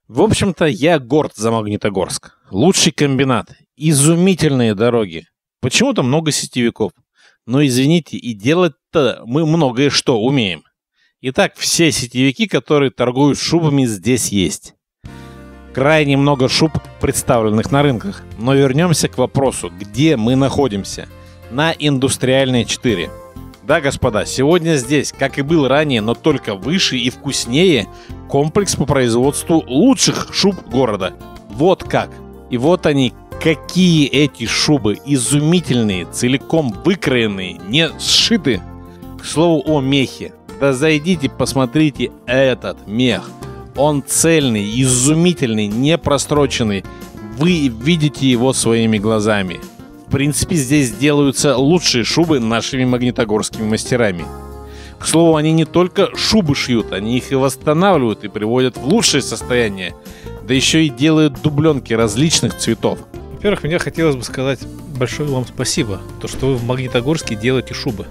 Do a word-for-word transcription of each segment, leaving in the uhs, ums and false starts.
В общем-то, я горд за Магнитогорск. Лучший комбинат, изумительные дороги. Почему-то много сетевиков. Но, извините, и делать-то мы многое что умеем. Итак, все сетевики, которые торгуют шубами, здесь есть. Крайне много шуб, представленных на рынках. Но вернемся к вопросу, где мы находимся. На Индустриальной четыре. Да, господа, сегодня здесь, как и был ранее, но только выше и вкуснее, комплекс по производству лучших шуб города. Вот как. И вот они, какие эти шубы, изумительные, целиком выкроенные, не сшиты. К слову о мехе. Да зайдите, посмотрите этот мех. Он цельный, изумительный, не простроченный. Вы видите его своими глазами. В принципе, здесь делаются лучшие шубы нашими магнитогорскими мастерами. К слову, они не только шубы шьют, они их и восстанавливают и приводят в лучшее состояние. Да еще и делают дубленки различных цветов. Во-первых, мне хотелось бы сказать большое вам спасибо, то, что вы в Магнитогорске делаете шубы.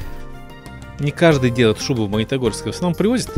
Не каждый делает шубы в Магнитогорске, в основном привозят.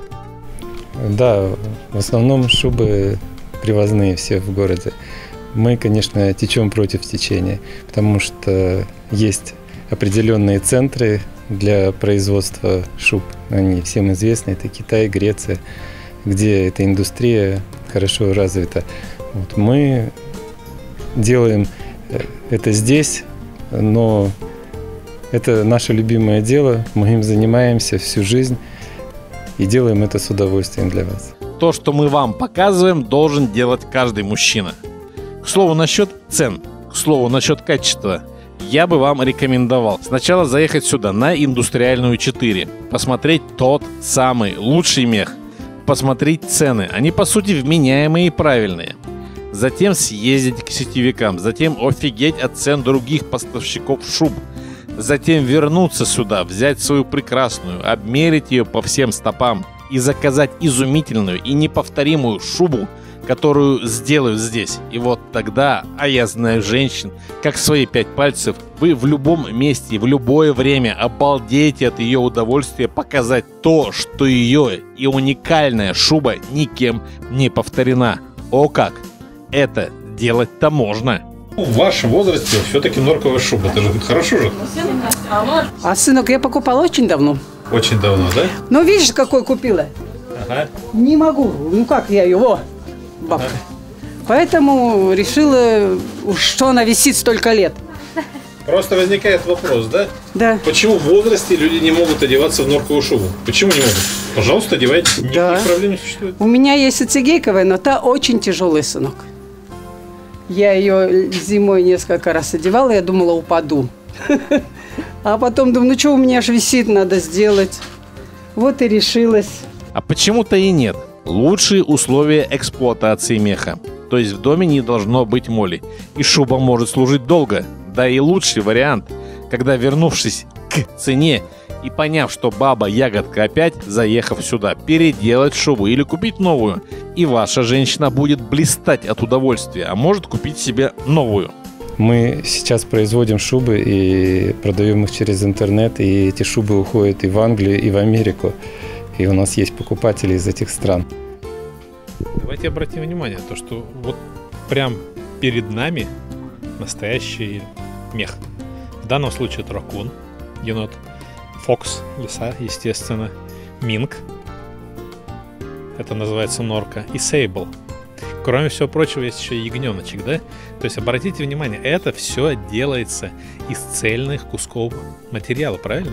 Да, в основном шубы привозные все в городе. Мы, конечно, течем против течения, потому что есть определенные центры для производства шуб. Они всем известны, это Китай, Греция, где эта индустрия хорошо развита. Вот мы делаем это здесь, но это наше любимое дело, мы им занимаемся всю жизнь и делаем это с удовольствием для вас. То, что мы вам показываем, должен делать каждый мужчина. К слову насчет цен, к слову насчет качества, я бы вам рекомендовал сначала заехать сюда, на Индустриальную четыре, посмотреть тот самый лучший мех, посмотреть цены, они по сути вменяемые и правильные. Затем съездить к сетевикам, затем офигеть от цен других поставщиков шуб. Затем вернуться сюда, взять свою прекрасную, обмерить ее по всем стопам и заказать изумительную и неповторимую шубу, которую сделают здесь. И вот тогда, а я знаю женщин, как свои пять пальцев, вы в любом месте, в любое время обалдеете от ее удовольствия показать то, что ее и уникальная шуба никем не повторена. О как! Это делать-то можно. В вашем возрасте все-таки норковая шуба, это же хорошо же? А сынок я покупала очень давно. Очень давно, да? Ну видишь, какой купила? Ага. Не могу, ну как я его, бабка. Поэтому решила, что она висит столько лет. Просто возникает вопрос, да? Да. Почему в возрасте люди не могут одеваться в норковую шубу? Почему не могут? Пожалуйста, одевайтесь, никаких Да. проблем не существует. У меня есть и цигейковая, но та очень тяжелый, сынок. Я ее зимой несколько раз одевала, я думала, упаду. А потом думаю, ну что у меня же висит, надо сделать. Вот и решилась. А почему-то и нет. Лучшие условия эксплуатации меха. То есть в доме не должно быть моли. И шуба может служить долго. Да и лучший вариант, когда, вернувшись к цене и поняв, что баба-ягодка опять, заехав сюда, переделать шубу или купить новую, и ваша женщина будет блистать от удовольствия, а может купить себе новую. Мы сейчас производим шубы и продаем их через интернет, и эти шубы уходят и в Англию, и в Америку. И у нас есть покупатели из этих стран. Давайте обратим внимание, то, что вот прям перед нами настоящий мех. В данном случае это ракун, енот, фокс, лиса, естественно, минк, это называется норка, и сейбл. Кроме всего прочего, есть еще и ягненочек, да? То есть, обратите внимание, это все делается из цельных кусков материала, правильно?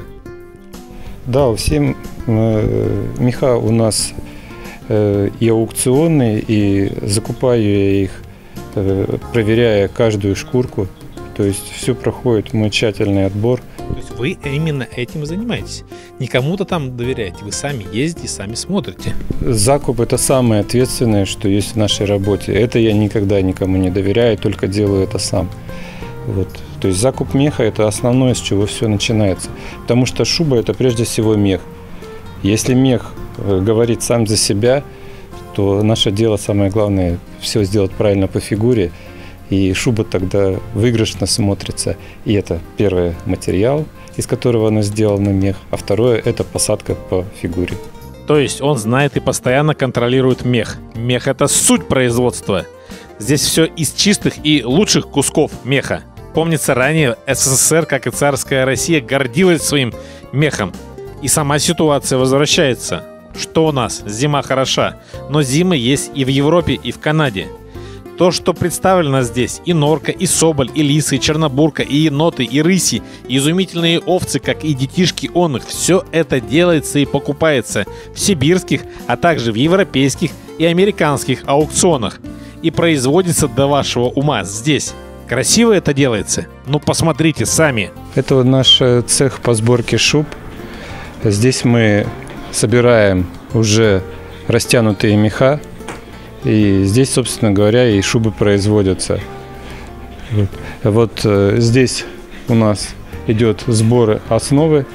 Да, все э, меха у нас э, и аукционные, и закупаю я их, э, проверяя каждую шкурку. То есть все проходит мой тщательный отбор. То есть вы именно этим занимаетесь. Не кому-то там доверяете, вы сами ездите, сами смотрите. Закуп – это самое ответственное, что есть в нашей работе. Это я никогда никому не доверяю, только делаю это сам. Вот. То есть закуп меха – это основное, с чего все начинается. Потому что шуба – это прежде всего мех. Если мех говорит сам за себя, то наше дело самое главное – все сделать правильно по фигуре. И шуба тогда выигрышно смотрится. И это первое – материал, из которого она сделана мех, а второе – это посадка по фигуре. То есть он знает и постоянно контролирует мех. Мех — это суть производства. Здесь все из чистых и лучших кусков меха. Помнится, ранее СССР, как и царская Россия, гордилась своим мехом. И сама ситуация возвращается. Что у нас? Зима хороша, но зимы есть и в Европе, и в Канаде. То, что представлено здесь, и норка, и соболь, и лисы, и чернобурка, и еноты, и рыси, и изумительные овцы, как и детишки онных, все это делается и покупается в сибирских, а также в европейских и американских аукционах и производится до вашего ума здесь. Красиво это делается? Ну посмотрите сами. Это вот наш цех по сборке шуб. Здесь мы собираем уже растянутые меха. И здесь, собственно говоря, и шубы производятся. Вот, вот э, здесь у нас идет сбор основы.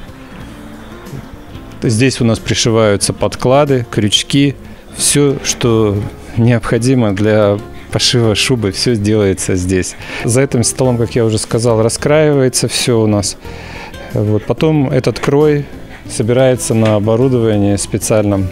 Здесь у нас пришиваются подклады, крючки. Все, что необходимо для пошива шубы, все делается здесь. За этим столом, как я уже сказал, раскраивается все у нас. Вот, потом этот крой собирается на оборудовании специальном.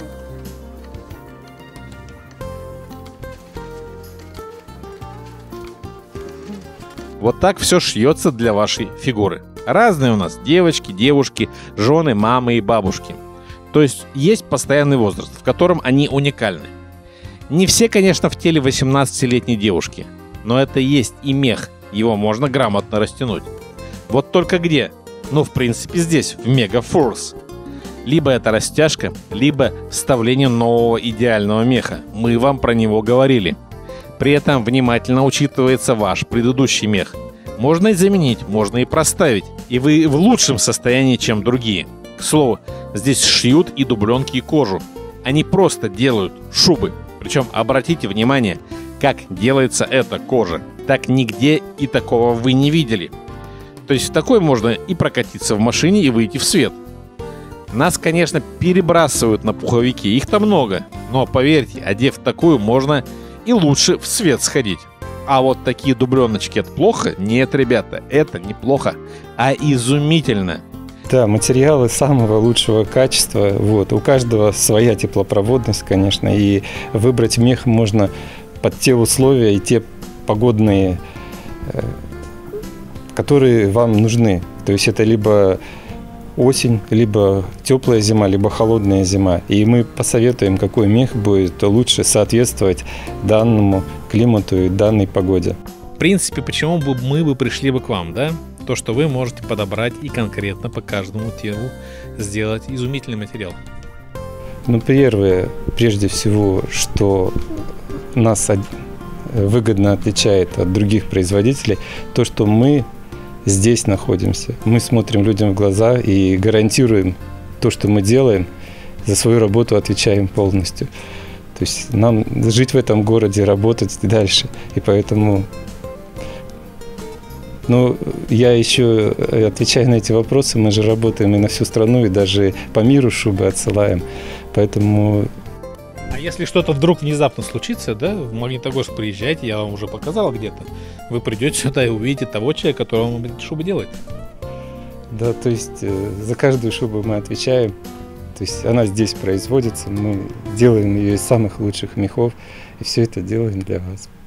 Вот так все шьется для вашей фигуры. Разные у нас девочки, девушки, жены, мамы и бабушки. То есть есть постоянный возраст, в котором они уникальны. Не все, конечно, в теле восемнадцатилетней девушки, но это есть и мех, его можно грамотно растянуть. Вот только где? Ну, в принципе, здесь, в Мегафорс. Либо это растяжка, либо вставление нового идеального меха. Мы вам про него говорили. При этом внимательно учитывается ваш предыдущий мех. Можно и заменить, можно и проставить, и вы в лучшем состоянии, чем другие. К слову, здесь шьют и дубленки, и кожу. Они просто делают шубы. Причем обратите внимание, как делается эта кожа. Так нигде и такого вы не видели. То есть в такой можно и прокатиться в машине, и выйти в свет. Нас, конечно, перебрасывают на пуховики, их-то много. Но поверьте, одев такую, можно и лучше в свет сходить. А вот такие дубленочки — это плохо? Нет, ребята, это неплохо, а изумительно. Да, материалы самого лучшего качества. Вот. У каждого своя теплопроводность, конечно, и выбрать мех можно под те условия и те погодные, которые вам нужны. То есть это либо осень, либо теплая зима, либо холодная зима. И мы посоветуем, какой мех будет лучше соответствовать данному климату и данной погоде. В принципе, почему бы мы бы пришли бы к вам, да? То, что вы можете подобрать и конкретно по каждому телу сделать изумительный материал. Ну, первое, прежде всего, что нас выгодно отличает от других производителей, то, что мы здесь находимся. Мы смотрим людям в глаза и гарантируем то, что мы делаем, за свою работу отвечаем полностью. То есть нам жить в этом городе, работать дальше. И поэтому, ну, я еще отвечаю на эти вопросы. Мы же работаем и на всю страну, и даже по миру шубы отсылаем. Поэтому... А если что-то вдруг внезапно случится, да, в Магнитогорск приезжайте, я вам уже показал где-то. Вы придете сюда и увидите того человека, который вам эти шубы делает. Да, то есть э, за каждую шубу мы отвечаем. То есть она здесь производится, мы делаем ее из самых лучших мехов, и все это делаем для вас.